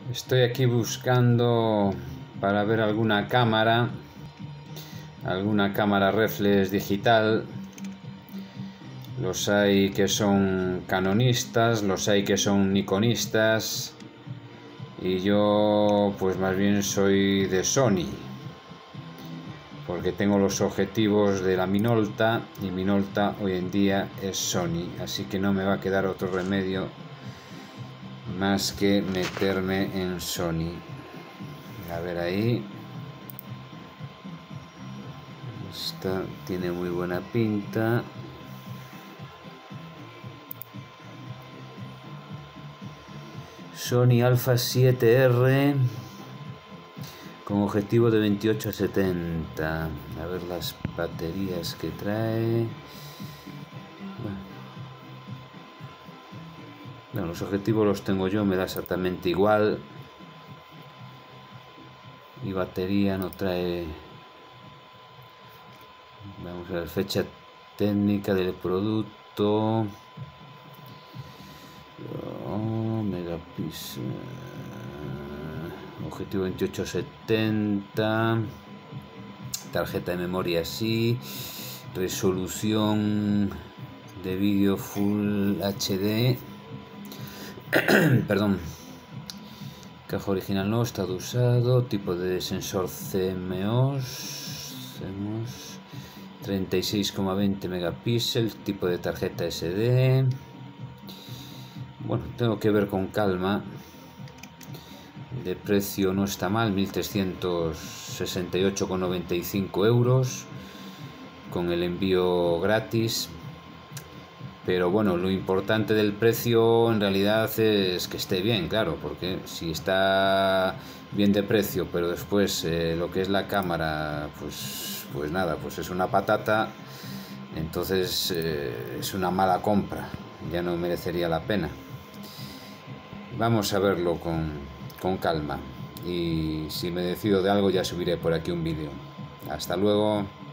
Estoy aquí buscando para ver alguna cámara reflex digital. Los hay que son canonistas, los hay que son nikonistas, y yo pues más bien soy de Sony, porque tengo los objetivos de la Minolta, y Minolta hoy en día es Sony, así que no me va a quedar otro remedio más que meterme en Sony. A ver ahí. Esta tiene muy buena pinta. Sony Alpha 7R con objetivo de 28 a 70. A ver las baterías que trae. Bueno, los objetivos los tengo yo, me da exactamente igual. Y batería no trae. Vamos a ver, fecha técnica del producto. Megapíxeles. Objetivo 2870. Tarjeta de memoria así. Resolución de vídeo Full HD. Perdón. Caja original no, estado usado. Tipo de sensor CMOS. 36,20 megapíxeles. Tipo de tarjeta SD. Bueno, tengo que ver con calma. De precio no está mal, 1.368,95 euros, con el envío gratis. Pero bueno, lo importante del precio en realidad es que esté bien, claro, porque si está bien de precio, pero después lo que es la cámara, pues nada, pues es una patata, entonces es una mala compra, ya no merecería la pena. Vamos a verlo con calma, y si me decido de algo ya subiré por aquí un vídeo. Hasta luego.